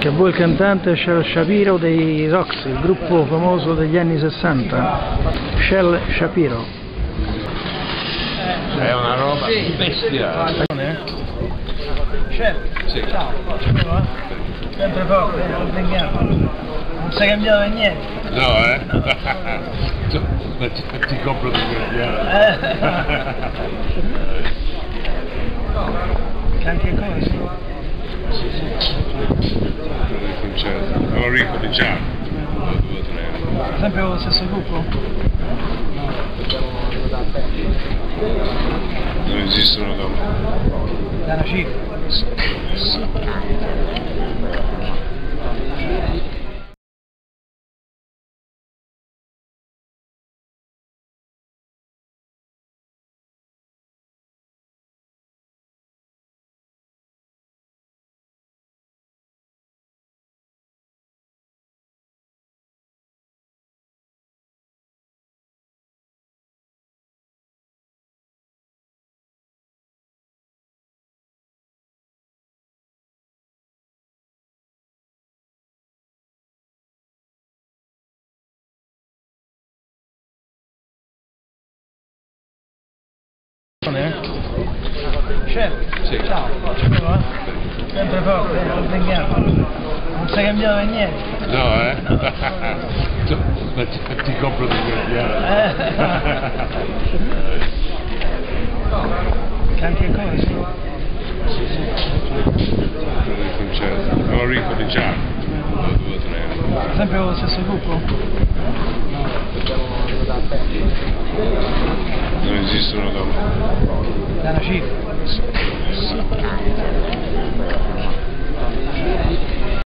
Che voi il cantante Shel Shapiro dei Roxy, il gruppo famoso degli anni 60. Shel Shapiro. È una roba bestiale. Shel, Sì. ciao. Sempre forte, non sbagliato. Non si è cambiato per niente. No, ti compro di quel Canti ancora, sì. Avevo ricominciato. 2 o 3 Sempre con lo stesso gruppo? Non esistono dopo. Da una cifra. Chef, Sì. ciao, sempre forte, non sbagliato. Non si è cambiato per niente. No, ti compro di quel Canti ancora, sì. Avevo ricominciato. 2 o 3 Sempre con lo stesso gruppo? Non esistono dopo. Da una cifra.